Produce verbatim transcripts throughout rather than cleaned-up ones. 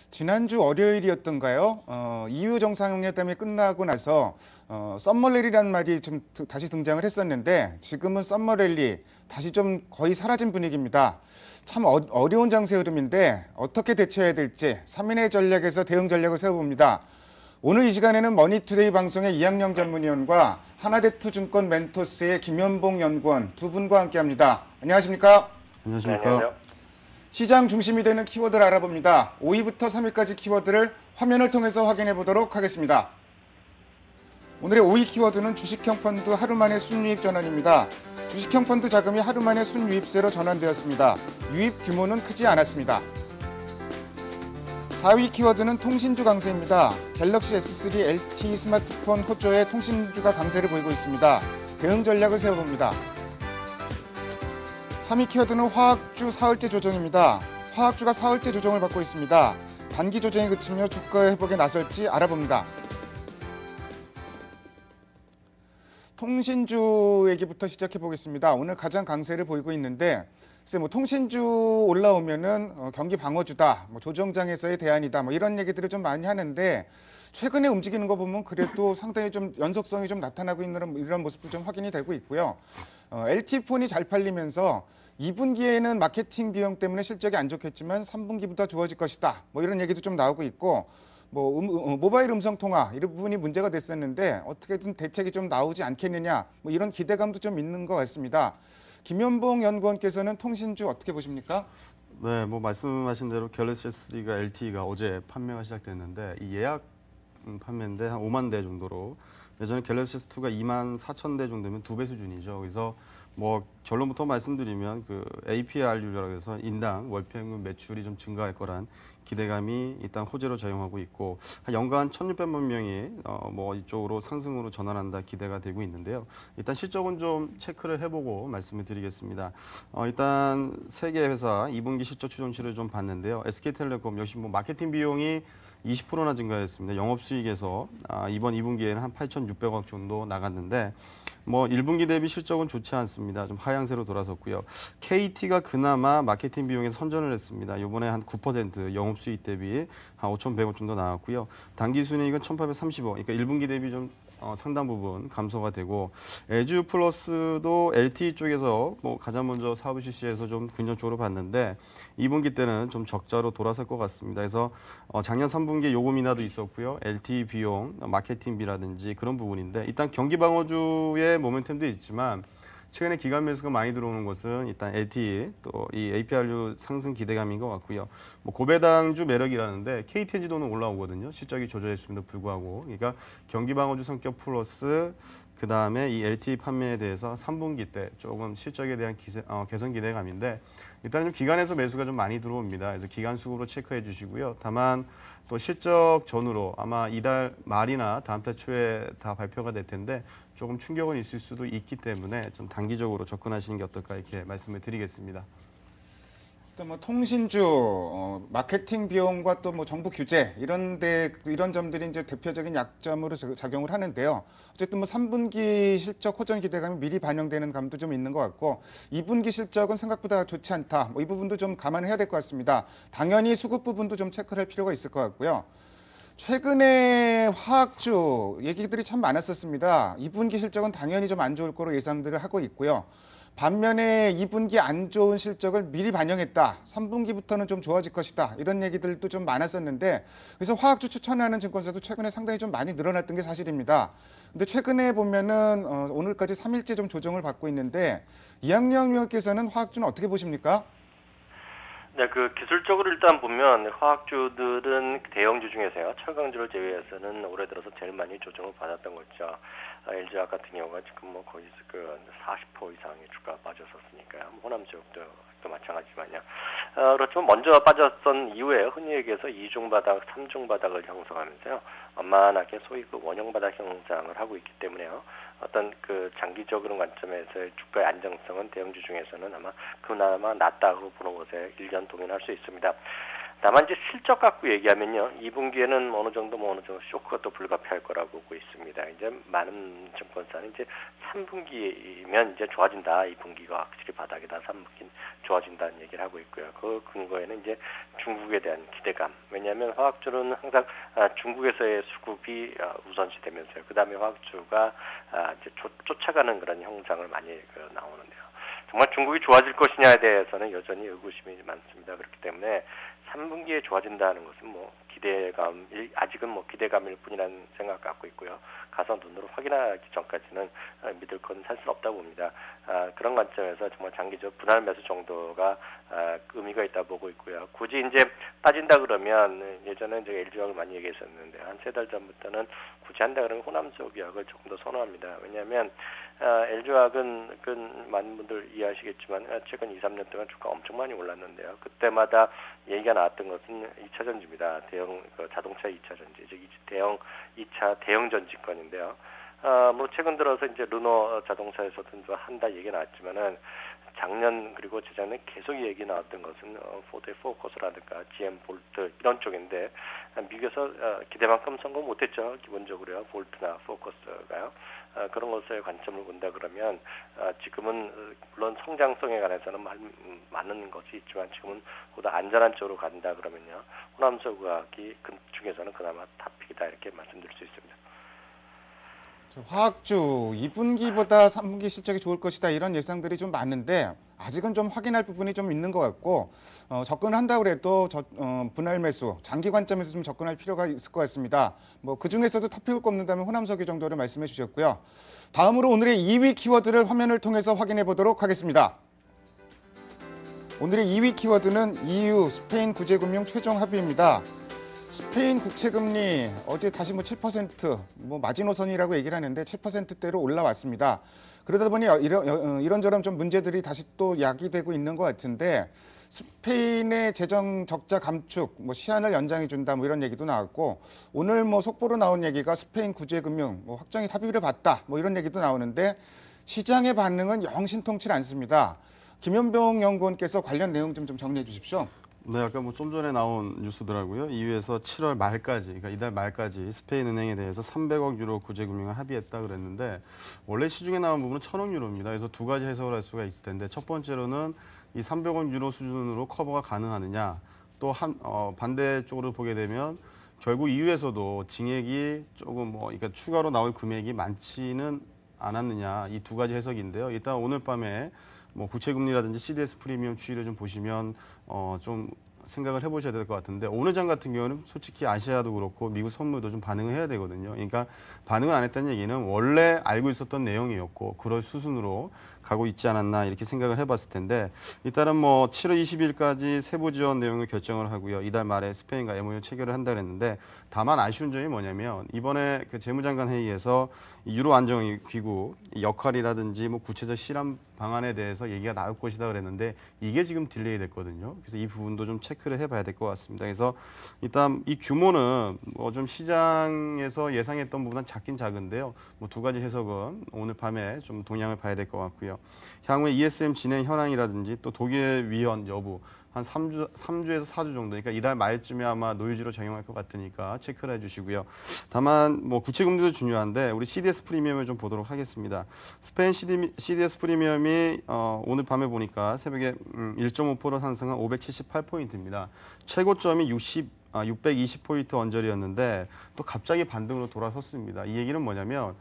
지난주 월요일이었던가요? 어, 이유 정상회담이 끝나고 나서 어, 썸머랠리라는 말이 좀 다시 등장을 했었는데 지금은 썸머랠리 다시 좀 거의 사라진 분위기입니다. 참 어, 어려운 장세 흐름인데 어떻게 대처해야 될지 삼 인의 전략에서 대응 전략을 세워봅니다. 오늘 이 시간에는 머니투데이 방송의 이학영 전문위원과 하나대투증권 멘토스의 김현봉 연구원 두 분과 함께합니다. 안녕하십니까? 안녕하십니까? 네, 안녕하세요. 시장 중심이 되는 키워드를 알아봅니다. 오 위부터 삼 위까지 키워드를 화면을 통해서 확인해 보도록 하겠습니다. 오늘의 오 위 키워드는 주식형 펀드 하루 만에 순유입 전환입니다. 주식형 펀드 자금이 하루 만에 순유입세로 전환되었습니다. 유입 규모는 크지 않았습니다. 사 위 키워드는 통신주 강세입니다. 갤럭시 에스 쓰리 엘티이 스마트폰 호조의 통신주가 강세를 보이고 있습니다. 대응 전략을 세워봅니다. 삼 위 키워드는 화학주 사흘째 조정입니다. 화학주가 사흘째 조정을 받고 있습니다. 단기 조정이 그치며 주가 회복에 나설지 알아봅니다. 통신주 얘기부터 시작해 보겠습니다. 오늘 가장 강세를 보이고 있는데 글쎄 뭐 통신주 올라오면은 어, 경기 방어주다, 뭐 조정장에서의 대안이다, 뭐 이런 얘기들을 좀 많이 하는데 최근에 움직이는 거 보면 그래도 상당히 좀 연속성이 좀 나타나고 있는 이런 모습도 좀 확인이 되고 있고요. 어, 엘티이폰이 잘 팔리면서 이 분기에는 마케팅 비용 때문에 실적이 안 좋겠지만 삼 분기부터 좋아질 것이다. 뭐 이런 얘기도 좀 나오고 있고 뭐 음, 음, 모바일 음성 통화 이런 부분이 문제가 됐었는데 어떻게든 대책이 좀 나오지 않겠느냐 뭐 이런 기대감도 좀 있는 것 같습니다. 김현봉 연구원께서는 통신주 어떻게 보십니까? 네, 뭐 말씀하신 대로 갤럭시 에스 쓰리가 엘티이가 어제 판매가 시작됐는데 이 예약 판매인데 한 오만 대 정도로 예전에 갤럭시 에스 투가 이만 사천 대 정도면 두 배 수준이죠. 그래서 뭐 결론부터 말씀드리면 그 에이피알유라고 해서 인당 월평균 매출이 좀 증가할 거란 기대감이 일단 호재로 작용하고 있고 연간 천육백만 명이 어 뭐 이쪽으로 상승으로 전환한다 기대가 되고 있는데요. 일단 실적은 좀 체크를 해보고 말씀을 드리겠습니다. 어 일단 세 개 회사 이 분기 실적 추정치를 좀 봤는데요. 에스케이텔레콤 역시 뭐 마케팅 비용이 이십 퍼센트나 증가했습니다. 영업수익에서 아, 이번 이 분기에는 한 팔천육백억 정도 나갔는데 뭐 일 분기 대비 실적은 좋지 않습니다. 좀 하향세로 돌아섰고요. 케이티가 그나마 마케팅 비용에서 선전을 했습니다. 이번에 한 구 퍼센트 영업수익 대비 한 오천백억 정도 나왔고요. 단기순이익은 천팔백삼십억. 그러니까 일 분기 대비 좀 어, 상당 부분 감소가 되고 에듀 플러스도 엘티이 쪽에서 뭐 가장 먼저 사업을 실시해서 좀 긍정적으로 봤는데 이 분기 때는 좀 적자로 돌아설 것 같습니다. 그래서 어, 작년 삼 분기에 요금 인하도 있었고요. 엘티이 비용, 마케팅비라든지 그런 부분인데 일단 경기 방어주의 모멘텀도 있지만 최근에 기관 매수가 많이 들어오는 것은 일단 엘티이 또 이 에이피알유 상승 기대감인 것 같고요. 뭐 고배당주 매력이라는데 케이티엔지도는 올라오거든요. 실적이 조절했음에도 불구하고. 그러니까 경기 방어주 성격 플러스 그 다음에 이 엘티이 판매에 대해서 삼 분기 때 조금 실적에 대한 기세, 어, 개선 기대감인데 일단 좀 기관에서 매수가 좀 많이 들어옵니다. 그래서 기관 수급으로 체크해 주시고요. 다만 또 실적 전후로 아마 이달 말이나 다음 달 초에 다 발표가 될 텐데 조금 충격은 있을 수도 있기 때문에 좀 단기적으로 접근하시는 게 어떨까 이렇게 말씀을 드리겠습니다. 또 뭐 통신주, 어, 마케팅 비용과 또 뭐 정부 규제 이런데 이런 점들이 이제 대표적인 약점으로 작용을 하는데요. 어쨌든 뭐 삼 분기 실적 호전 기대감이 미리 반영되는 감도 좀 있는 것 같고 이 분기 실적은 생각보다 좋지 않다. 뭐 이 부분도 좀 감안해야 될 것 같습니다. 당연히 수급 부분도 좀 체크를 할 필요가 있을 것 같고요. 최근에 화학주 얘기들이 참 많았었습니다. 이 분기 실적은 당연히 좀 안 좋을 거로 예상들을 하고 있고요. 반면에 이 분기 안 좋은 실적을 미리 반영했다. 삼 분기부터는 좀 좋아질 것이다. 이런 얘기들도 좀 많았었는데 그래서 화학주 추천하는 증권사도 최근에 상당히 좀 많이 늘어났던 게 사실입니다. 근데 최근에 보면은 어, 오늘까지 삼 일째 좀 조정을 받고 있는데 이학영 위원께서는 화학주는 어떻게 보십니까? 네, 그 기술적으로 일단 보면 화학주들은 대형주 중에서요. 철강주를 제외해서는 올해 들어서 제일 많이 조정을 받았던 거죠. 아, 엘지화학 같은 경우가 지금 뭐 거의 그 사십 퍼센트 이상의 주가 빠졌었으니까요. 뭐 호남 지역도 또 마찬가지지만요. 어, 그렇지만 먼저 빠졌던 이후에 흔히 얘기해서 이중 바닥, 삼중 바닥을 형성하면서요. 완만하게 소위 그 원형 바닥 형상을 하고 있기 때문에요. 어떤 그 장기적인 관점에서의 주가의 안정성은 대형주 중에서는 아마 그나마 낮다고 보는 것에 일견 동의할 수 있습니다. 다만 이제 실적 갖고 얘기하면요, 이 분기에는 어느 정도 뭐 어느 정도 쇼크가 또 불가피할 거라고 보고 있습니다. 이제 많은 증권사는 이제 삼 분기면 이제 좋아진다, 이 분기가 확실히 바닥이다, 삼 분기는 좋아진다는 얘기를 하고 있고요. 그 근거에는 이제 중국에 대한 기대감. 왜냐하면 화학주는 항상 중국에서의 수급이 우선시되면서요. 그 다음에 화학주가 이제 쫓아가는 그런 형상을 많이 나오는데요. 정말 중국이 좋아질 것이냐에 대해서는 여전히 의구심이 많습니다. 그렇기 때문에 삼 분기에 좋아진다는 것은 뭐 기대감, 아직은 뭐 기대감일 뿐이라는 생각 갖고 있고요. 가서 눈으로 확인하기 전까지는 믿을 건 살 수 없다고 봅니다. 아, 그런 관점에서 정말 장기적 분할 매수 정도가 아, 의미가 있다 보고 있고요. 굳이 이제 빠진다 그러면 예전에 이제 엘지화학을 많이 얘기했었는데 한 세 달 전부터는 굳이 한다 그러면 호남소기화학을 조금 더 선호합니다. 왜냐하면 아, 엘지화학은 그 많은 분들 이해하시겠지만 최근 이, 삼 년 동안 주가 엄청 많이 올랐는데요. 그때마다 얘기가 나왔던 것은 이 차 전지입니다. 대형 그 자동차 이 차 전지, 즉 대형 이 차 대형 전지권인데요. 아, 뭐 최근 들어서 이제 르노 자동차에서도 한다 얘기 나왔지만은 작년 그리고 재작년 계속 얘기 나왔던 것은 어, 포드의 포커스라든가 지엠 볼트 이런 쪽인데 미국에서 어, 기대만큼 성공 못했죠. 기본적으로요. 볼트나 포커스가요. 어, 그런 것에 관점을 본다 그러면 어, 지금은 물론 성장성에 관해서는 말, 음, 많은 것이 있지만 지금은 보다 안전한 쪽으로 간다 그러면요. 호남소과학이 그 중에서는 그나마 탑픽이다 이렇게 말씀드릴 수 있습니다. 화학주 이 분기보다 삼 분기 실적이 좋을 것이다 이런 예상들이 좀 많은데 아직은 좀 확인할 부분이 좀 있는 것 같고 어, 접근을 한다고 해도 저, 어, 분할 매수 장기 관점에서 좀 접근할 필요가 있을 것 같습니다. 뭐 그 중에서도 탑픽을 꼽는다면 호남석유 정도를 말씀해 주셨고요. 다음으로 오늘의 이 위 키워드를 화면을 통해서 확인해 보도록 하겠습니다. 오늘의 이 위 키워드는 이유 스페인 구제금융 최종 합의입니다. 스페인 국채금리 어제 다시 뭐 칠 퍼센트, 뭐 마지노선이라고 얘기를 하는데 칠 퍼센트대로 올라왔습니다. 그러다 보니 이런, 이런저런 좀 문제들이 다시 또 야기되고 있는 것 같은데 스페인의 재정 적자 감축, 뭐 시한을 연장해 준다 뭐 이런 얘기도 나왔고 오늘 뭐 속보로 나온 얘기가 스페인 구제금융 뭐 확정이 합의를 봤다 뭐 이런 얘기도 나오는데 시장의 반응은 영 신통치 않습니다. 김현병 연구원께서 관련 내용 좀, 좀 정리해 주십시오. 네, 아까 뭐 좀 전에 나온 뉴스더라고요. 이 위에서 칠월 말까지, 그러니까 이달 말까지 스페인 은행에 대해서 삼백억 유로 구제금융을 합의했다 그랬는데 원래 시중에 나온 부분은 천억 유로입니다. 그래서 두 가지 해석을 할 수가 있을 텐데 첫 번째로는 이 삼백억 유로 수준으로 커버가 가능하느냐, 또 한 어, 반대쪽으로 보게 되면 결국 이유에서도 징액이 조금 뭐 그러니까 추가로 나올 금액이 많지는 않았느냐, 이 두 가지 해석인데요. 일단 오늘 밤에 뭐 구체금리라든지 씨디에스 프리미엄 추이를 좀 보시면 어 좀 생각을 해보셔야 될 것 같은데 오늘 장 같은 경우는 솔직히 아시아도 그렇고 미국 선물도 좀 반응을 해야 되거든요. 그러니까 반응을 안 했다는 얘기는 원래 알고 있었던 내용이었고 그럴 수순으로 가고 있지 않았나 이렇게 생각을 해봤을 텐데 일단은 뭐 칠월 이십일까지 세부 지원 내용을 결정을 하고요. 이달 말에 스페인과 엠오유 체결을 한다 그랬는데 다만 아쉬운 점이 뭐냐면 이번에 그 재무장관 회의에서 유로 안정 기구 역할이라든지 뭐 구체적 실험 방안에 대해서 얘기가 나올 것이다 그랬는데 이게 지금 딜레이 됐거든요. 그래서 이 부분도 좀 체크를 해봐야 될 것 같습니다. 그래서 일단 이 규모는 뭐 좀 시장에서 예상했던 것보다는 작긴 작은데요. 뭐 두 가지 해석은 오늘 밤에 좀 동향을 봐야 될 것 같고요. 향후에 이에스엠 진행 현황이라든지 또 독일 위헌 여부 한 삼 주, 삼 주에서 사 주 정도, 그러니까 이달 말쯤에 아마 노이즈로 적용할 것 같으니까 체크를 해주시고요. 다만 뭐 구체금리도 중요한데 우리 씨디에스 프리미엄을 좀 보도록 하겠습니다. 스페인 씨디에스 프리미엄이 어, 오늘 밤에 보니까 새벽에 음, 일 점 오 퍼센트 상승한 오백칠십팔 포인트입니다. 최고점이 육십, 아, 육백이십 포인트 언저리였는데 또 갑자기 반등으로 돌아섰습니다. 이 얘기는 뭐냐면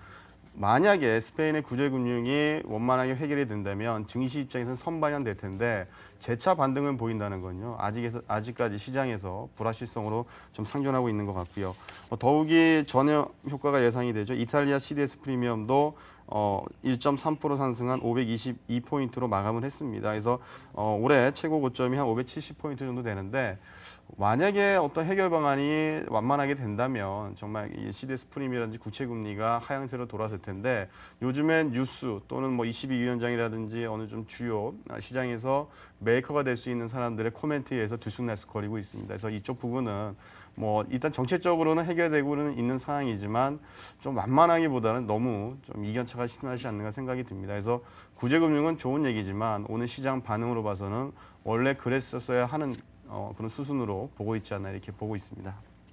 만약에 스페인의 구제금융이 원만하게 해결이 된다면 증시 입장에서는 선반영될 텐데 재차 반등을 보인다는 건요. 아직에서, 아직까지 시장에서 불확실성으로 좀 상존하고 있는 것 같고요. 어, 더욱이 전혀 효과가 예상이 되죠. 이탈리아 씨디에스 프리미엄도 어, 일 점 삼 퍼센트 상승한 오백이십이 포인트로 마감을 했습니다. 그래서 어, 올해 최고 고점이 한 오백칠십 포인트 정도 되는데 만약에 어떤 해결 방안이 완만하게 된다면 정말 이 씨디에스 프리미엄이라든지 구체금리가 하향세로 돌아설 텐데 요즘엔 뉴스 또는 뭐 이십이 위원장이라든지 어느 좀 주요 시장에서 메이커가 될 수 있는 사람들의 코멘트에 의해서 들쑥날쑥거리고 있습니다. 그래서 이쪽 부분은 뭐 일단 정책적으로는 해결되고는 있는 상황이지만 좀 완만하기보다는 너무 좀 이견차가 심하지 않는가 생각이 듭니다. 그래서 구제금융은 좋은 얘기지만 오늘 시장 반응으로 봐서는 원래 그랬었어야 하는 어, 그런 수순으로 보고 있지 않나 이렇게 보고 있습니다.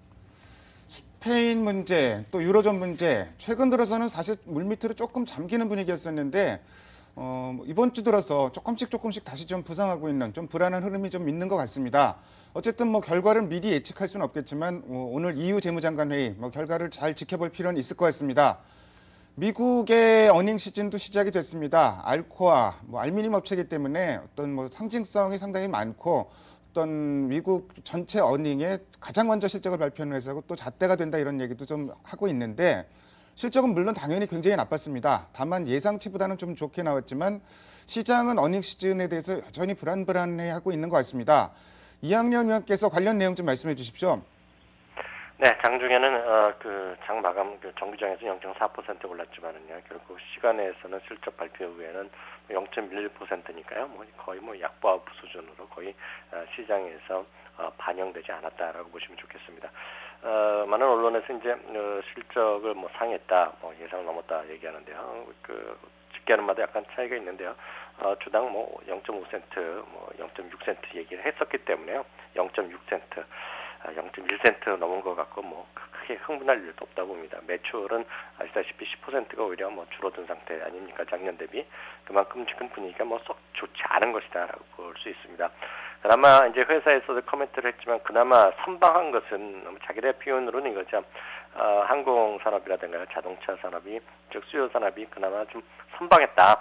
스페인 문제, 또 유로존 문제, 최근 들어서는 사실 물밑으로 조금 잠기는 분위기였었는데 어, 이번 주 들어서 조금씩 조금씩 다시 좀 부상하고 있는 좀 불안한 흐름이 좀 있는 것 같습니다. 어쨌든 뭐 결과를 미리 예측할 수는 없겠지만 어, 오늘 이유 재무장관 회의 뭐 결과를 잘 지켜볼 필요는 있을 것 같습니다. 미국의 어닝 시즌도 시작이 됐습니다. 알코아, 뭐 알미늄 업체이기 때문에 어떤 뭐 상징성이 상당히 많고 어떤 미국 전체 어닝에 가장 먼저 실적을 발표하는 회사고 또 잣대가 된다 이런 얘기도 좀 하고 있는데 실적은 물론 당연히 굉장히 나빴습니다. 다만 예상치보다는 좀 좋게 나왔지만 시장은 어닝 시즌에 대해서 여전히 불안불안해하고 있는 것 같습니다. 이학년 위원께서 관련 내용 좀 말씀해 주십시오. 네, 장중에는 어, 그 장 마감 그 정규장에서 영 점 사 퍼센트 올랐지만은요, 결국 시간에서는 실적 발표 후에는 영 점 일 퍼센트니까요, 뭐 거의 뭐 약보합 수준으로 거의 어, 시장에서 어, 반영되지 않았다라고 보시면 좋겠습니다. 어, 많은 언론에서 이제 어, 실적을 뭐 상했다, 뭐 예상을 넘었다 얘기하는데요. 그 집계하는 마다 약간 차이가 있는데요. 어, 주당 뭐 영 점 오 센트, 뭐 영 점 육 센트 얘기를 했었기 때문에요. 영 점 육 센트. 영 점 일 센트 넘은 것 같고 뭐 크게 흥분할 일도 없다 봅니다. 매출은 아시다시피 십 퍼센트가 오히려 뭐 줄어든 상태 아닙니까? 작년 대비. 그만큼 지금 분위기가 뭐 썩 좋지 않은 것이다라고 볼 수 있습니다. 그나마 이제 회사에서도 코멘트를 했지만 그나마 선방한 것은 자기들 표현으로는 이거죠. 어, 항공 산업이라든가 자동차 산업이 즉 수요 산업이 그나마 좀 선방했다.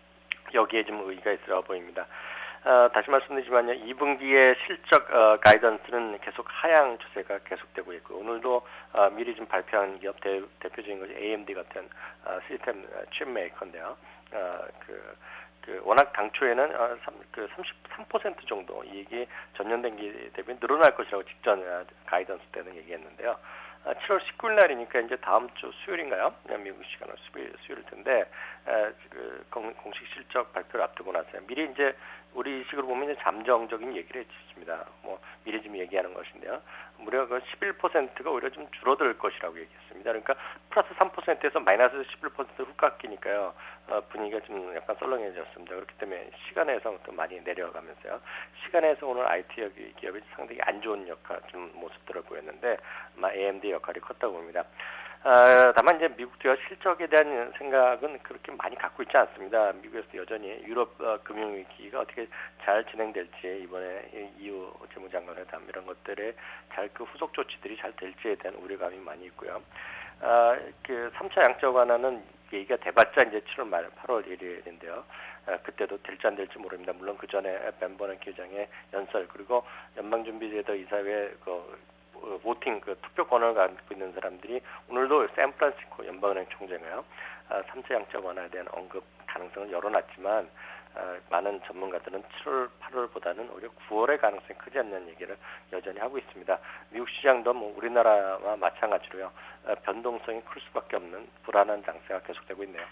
여기에 좀 의의가 있어 보입니다. 어, 다시 말씀드리지만요, 이 분기의 실적 어, 가이던스는 계속 하향 추세가 계속되고 있고 오늘도 어, 미리 좀 발표한 기업 대, 대표적인 것이 에이엠디 같은 어, 시스템 칩 메이커인데요. 어, 그, 그 워낙 당초에는 어, 삼, 그 삼십삼 퍼센트 정도 이익이 전년 동기 대비 늘어날 것이라고 직전 어, 가이던스 때는 얘기했는데요. 아, 칠월 십구일 날이니까 이제 다음 주 수요일인가요? 미국 시간으로 수요일, 수요일 텐데 에, 그 공, 공식 실적 발표를 앞두고 나서요. 미리 이제 우리 식으로 보면 이제 잠정적인 얘기를 해주십니다. 뭐 미리 좀 얘기하는 것인데요. 무려 그 십일 퍼센트가 오히려 좀 줄어들 것이라고 얘기했습니다. 그러니까 플러스 삼 퍼센트에서 마이너스 십일 퍼센트 훅 깎이니까요. 어, 분위기가 좀 약간 썰렁해졌습니다. 그렇기 때문에 시간에서 또 많이 내려가면서요. 시간에서 오늘 아이티 기업이 상당히 안 좋은 역할, 좀 모습들을 보였는데 아마 에이엠디 역할이 컸다고 봅니다. 어, 다만 이제 미국도 실적에 대한 생각은 그렇게 많이 갖고 있지 않습니다. 미국에서 여전히 유럽 어, 금융위기가 어떻게 잘 진행될지 이번에 이후 재무장관 회담 이런 것들에 잘 그 후속 조치들이 잘 될지에 대한 우려감이 많이 있고요. 어, 그 삼 차 양적 완화는 얘기가 돼봤자 이제 칠월 말 팔월 일일인데요. 어, 그때도 될지 안 될지 모릅니다. 물론 그 전에 벤 버넌키 의장의 연설 그리고 연방준비제도 이사회 그 보팅 그 투표 권한을 갖고 있는 사람들이 오늘도 샌프란시스코 연방은행 총재가요 삼 차 양적 완화에 대한 언급 가능성을 열어놨지만 어, 많은 전문가들은 칠월, 팔월보다는 오히려 구월의 가능성이 크지 않는 얘기를 여전히 하고 있습니다. 미국 시장도 뭐 우리나라와 마찬가지로요 어, 변동성이 클 수밖에 없는 불안한 장세가 계속되고 있네요.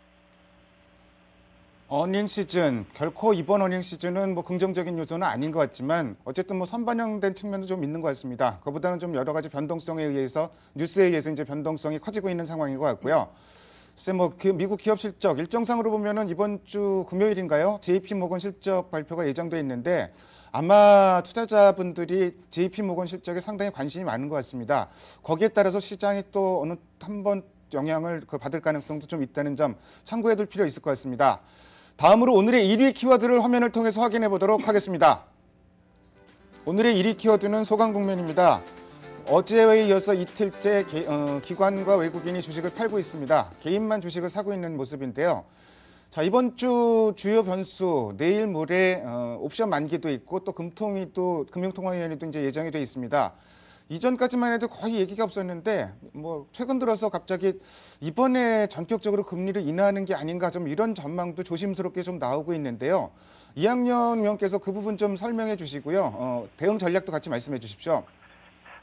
어닝 시즌, 결코 이번 어닝 시즌은 뭐 긍정적인 요소는 아닌 것 같지만 어쨌든 뭐 선반영된 측면도 좀 있는 것 같습니다. 그보다는 좀 여러 가지 변동성에 의해서 뉴스에 의해서 이제 변동성이 커지고 있는 상황인 것 같고요. 글쎄 뭐 미국 기업 실적 일정상으로 보면은 이번 주 금요일인가요? 제이피모건 실적 발표가 예정돼 있는데 아마 투자자분들이 제이피모건 실적에 상당히 관심이 많은 것 같습니다. 거기에 따라서 시장이 또 어느 한번 영향을 받을 가능성도 좀 있다는 점 참고해둘 필요 있을 것 같습니다. 다음으로 오늘의 일 위 키워드를 화면을 통해서 확인해 보도록 하겠습니다. 오늘의 일 위 키워드는 소강국면입니다. 어제에 이어서 이틀째 개, 어, 기관과 외국인이 주식을 팔고 있습니다. 개인만 주식을 사고 있는 모습인데요. 자, 이번 주 주요 변수 내일 모레 어, 옵션 만기도 있고 또 금통위도 금융통화위원회도 이제 예정이 돼 있습니다. 이전까지만 해도 거의 얘기가 없었는데 뭐 최근 들어서 갑자기 이번에 전격적으로 금리를 인하하는 게 아닌가 좀 이런 전망도 조심스럽게 좀 나오고 있는데요. 이학년 위원께서 그 부분 좀 설명해 주시고요. 어, 대응 전략도 같이 말씀해 주십시오.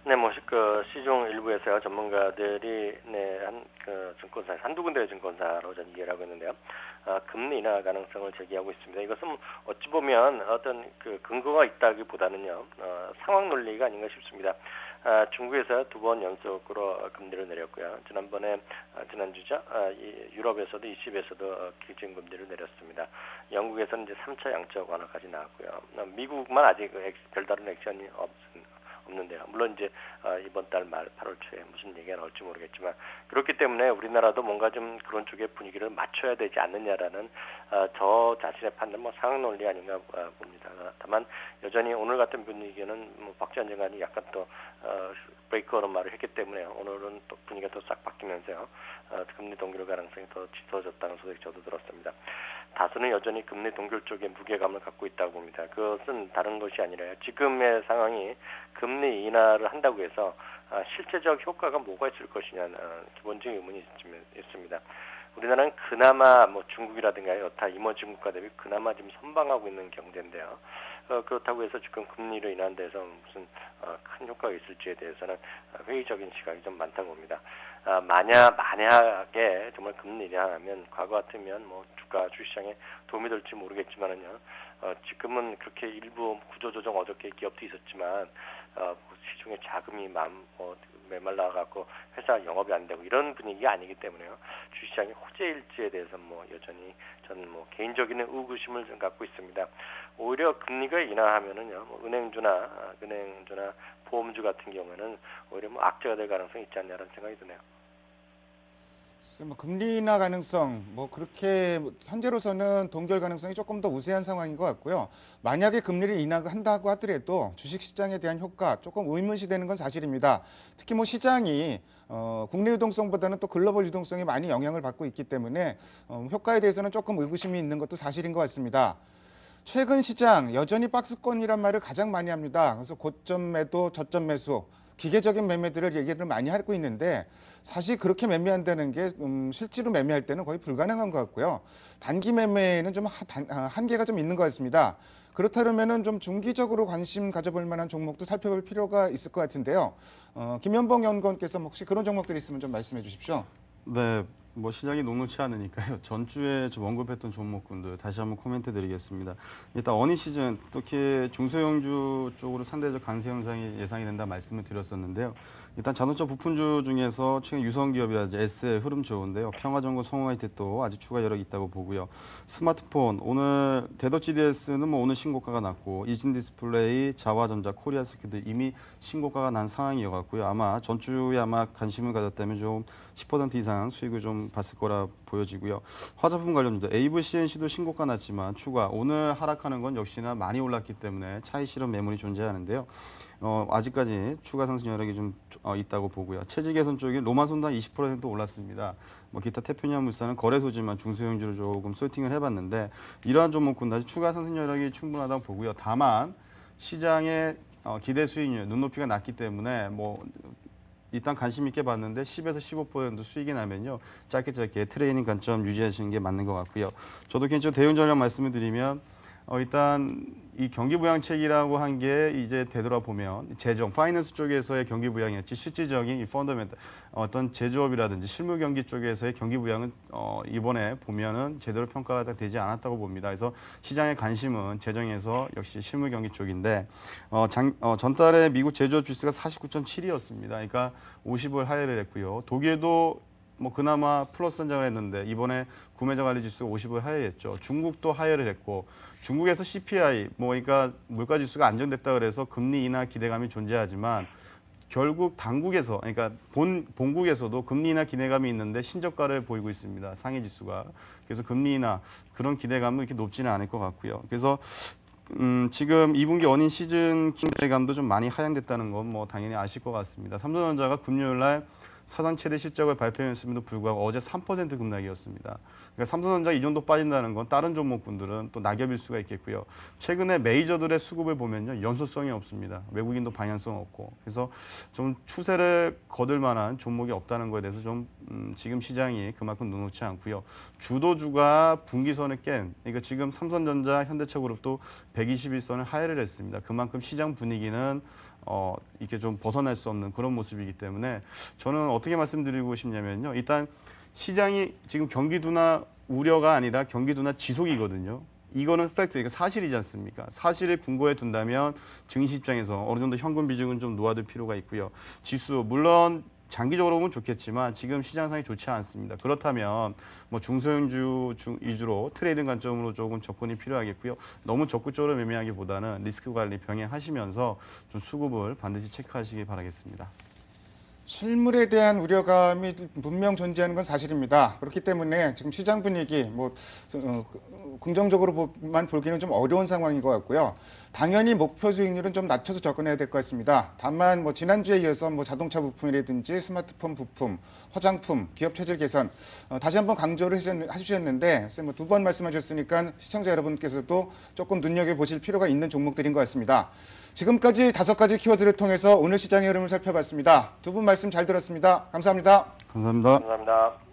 네, 뭐, 그, 시중 일부에서요, 전문가들이, 네, 한, 그, 증권사, 한두 군데의 증권사로 전 이해를 하고 있는데요. 아, 금리 인하 가능성을 제기하고 있습니다. 이것은 어찌 보면 어떤 그 근거가 있다기보다는요, 어, 상황 논리가 아닌가 싶습니다. 아, 중국에서 두 번 연속으로 금리를 내렸고요. 지난번에, 아, 지난주죠, 아, 이 유럽에서도 이십에서도 어, 기준금리를 내렸습니다. 영국에서는 이제 삼 차 양적 완화까지 나왔고요. 어, 미국만 아직 그 액, 별다른 액션이 없습니다. 없는데요. 물론 이제 이번 달 말 팔월 초에 무슨 얘기가 나올지 모르겠지만 그렇기 때문에 우리나라도 뭔가 좀 그런 쪽의 분위기를 맞춰야 되지 않느냐라는 저 자신의 판단, 뭐 상황 논리 아닌가 봅니다. 다만 여전히 오늘 같은 분위기는 뭐 박지원 장관이 약간 또 브레이크어런 말을 했기 때문에 오늘은 또 분위기가 또 싹 바뀌면서요. 금리 동결 가능성이 더 짙어졌다는 소식 저도 들었습니다. 다수는 여전히 금리 동결 쪽에 무게감을 갖고 있다고 봅니다. 그것은 다른 것이 아니라요. 지금의 상황이 금리 인하를 한다고 해서 실제적 효과가 뭐가 있을 것이냐는 기본적인 의문이 있습니다. 우리나라는 그나마 뭐 중국이라든가 여타 이머징 국가 대비 그나마 지금 선방하고 있는 경제인데요. 어, 그렇다고 해서 지금 금리로 인한 데서 무슨 어, 큰 효과가 있을지에 대해서는 회의적인 시각이 좀 많다고 봅니다. 아, 만약 만약에 정말 금리 인하하면 과거 같으면 뭐 주가 주시장에 도움이 될지 모르겠지만은요. 어, 지금은 그렇게 일부 구조조정 어저께 기업도 있었지만 어, 시중에 자금이 맘 뭐, 메말라갖고 회사 영업이 안 되고 이런 분위기가 아니기 때문에요. 주시장이 호재일지에 대해서 뭐 여전히 저는 뭐 개인적인 의구심을 좀 갖고 있습니다. 오히려 금리가 인하하면은요, 뭐 은행주나 은행주나 보험주 같은 경우에는 오히려 뭐 악재가 될 가능성이 있지 않냐라는 생각이 드네요. 뭐 금리 인하 가능성, 뭐 그렇게 현재로서는 동결 가능성이 조금 더 우세한 상황인 것 같고요. 만약에 금리를 인하한다고 하더라도 주식시장에 대한 효과 조금 의문시되는 건 사실입니다. 특히 뭐 시장이 어, 국내 유동성보다는 또 글로벌 유동성에 많이 영향을 받고 있기 때문에 어, 효과에 대해서는 조금 의구심이 있는 것도 사실인 것 같습니다. 최근 시장 여전히 박스권이란 말을 가장 많이 합니다. 그래서 고점 매도, 저점 매수, 기계적인 매매들을 얘기를 많이 하고 있는데 사실 그렇게 매매한다는 게 음, 실제로 매매할 때는 거의 불가능한 것 같고요. 단기 매매에는 좀 한, 한계가 좀 있는 것 같습니다. 그렇다면은 좀 중기적으로 관심 가져볼 만한 종목도 살펴볼 필요가 있을 것 같은데요. 어, 김현봉 연구원께서 혹시 그런 종목들이 있으면 좀 말씀해 주십시오. 네. 뭐 시장이 녹록치 않으니까요. 전주에 좀 언급했던 종목군들 다시 한번 코멘트 드리겠습니다. 일단 어닝 시즌 특히 중소형주 쪽으로 상대적 강세 현상이 예상이 된다 말씀을 드렸었는데요. 일단 자동차 부품주 중에서 최근 유성기업이라든지 에스엘 흐름 좋은데요. 평화정고 송화이텍도 아직 추가 여력이 있다고 보고요. 스마트폰 오늘 대덕지디에스는 뭐 오늘 신고가가 났고 이진디스플레이, 자화전자, 코리아스키도 이미 신고가가 난 상황이어갖고요. 아마 전주에 아마 관심을 가졌다면 좀 십 퍼센트 이상 수익을 좀 봤을 거라 보여지고요. 화장품 관련주도 에이브이씨엔씨도 신고가 났지만 추가 오늘 하락하는 건 역시나 많이 올랐기 때문에 차익 실현 매물이 존재하는데요. 어, 아직까지 추가 상승 여력이 좀 어, 있다고 보고요. 체질 개선 쪽이 로마손당 이십 퍼센트 올랐습니다. 뭐 기타 태평양물산은 거래소지만 중소형주를 조금 소팅을 해봤는데 이러한 종목군 다시 추가 상승 여력이 충분하다고 보고요. 다만 시장의 어, 기대 수익률 눈높이가 낮기 때문에 뭐 일단 관심 있게 봤는데 십에서 십오 퍼센트 수익이 나면요. 짧게 짧게 트레이닝 관점 유지하시는 게 맞는 것 같고요. 저도 개인적으로 대응 전략 말씀을 드리면 어, 일단 이 경기부양책이라고 한 게 이제 되돌아보면 재정, 파이낸스 쪽에서의 경기부양이었지 실질적인 이 펀더멘탈 어떤 제조업이라든지 실무 경기 쪽에서의 경기부양은 어, 이번에 보면은 제대로 평가가 되지 않았다고 봅니다. 그래서 시장의 관심은 재정에서 역시 실무 경기 쪽인데 어, 장, 어, 전달에 미국 제조업 지수가 사십구 점 칠이었습니다. 그러니까 오십을 하회를 했고요. 독일도 뭐 그나마 플러스 선장을 했는데 이번에 구매자 관리 지수가 오십을 하회했죠. 중국도 하회를 했고 중국에서 씨피아이 뭐 그러니까 물가 지수가 안정됐다 그래서 금리 인하 기대감이 존재하지만 결국 당국에서 그러니까 본 본국에서도 금리 인하 기대감이 있는데 신저가를 보이고 있습니다. 상해 지수가. 그래서 금리 인하 그런 기대감은 이렇게 높지는 않을 것 같고요. 그래서 음, 지금 이 분기 어닝 시즌 기대감도 좀 많이 하향됐다는 건 뭐 당연히 아실 것 같습니다. 삼성전자가 금요일 날 사상 최대 실적을 발표했음에도 불구하고 어제 삼 퍼센트 급락이었습니다. 그러니까 삼성전자 이 정도 빠진다는 건 다른 종목군들은 또 낙엽일 수가 있겠고요. 최근에 메이저들의 수급을 보면요. 연소성이 없습니다. 외국인도 방향성 없고. 그래서 좀 추세를 거둘 만한 종목이 없다는 거에 대해서 좀 음, 지금 시장이 그만큼 녹록치 않고요. 주도주가 분기선을 깬 그러니까 지금 삼성전자, 현대차그룹도 백이십일 선을 하회를 했습니다. 그만큼 시장 분위기는 어, 이렇게 좀 벗어날 수 없는 그런 모습이기 때문에 저는 어떻게 말씀드리고 싶냐면요. 일단 시장이 지금 경기도나 우려가 아니라 경기도나 지속이거든요. 이거는 팩트, 이거 사실이지 않습니까? 사실을 궁고에 둔다면 증시 입장에서 어느 정도 현금 비중은 좀 놓아둘 필요가 있고요. 지수, 물론 장기적으로 보면 좋겠지만 지금 시장상이 좋지 않습니다. 그렇다면 뭐 중소형주 중 위주로 트레이딩 관점으로 조금 접근이 필요하겠고요. 너무 적극적으로 매매하기보다는 리스크 관리 병행하시면서 좀 수급을 반드시 체크하시기 바라겠습니다. 실물에 대한 우려감이 분명 존재하는 건 사실입니다. 그렇기 때문에 지금 시장 분위기 뭐 어, 긍정적으로만 보기는 좀 어려운 상황인 것 같고요. 당연히 목표 수익률은 좀 낮춰서 접근해야 될 것 같습니다. 다만 뭐 지난주에 이어서 뭐 자동차 부품이라든지 스마트폰 부품, 화장품, 기업 체질 개선 어, 다시 한번 강조를 해주셨는데 뭐 두 번 말씀하셨으니까 시청자 여러분께서도 조금 눈여겨 보실 필요가 있는 종목들인 것 같습니다. 지금까지 다섯 가지 키워드를 통해서 오늘 시장의 흐름을 살펴봤습니다. 두 분 말씀 잘 들었습니다. 감사합니다. 감사합니다. 감사합니다.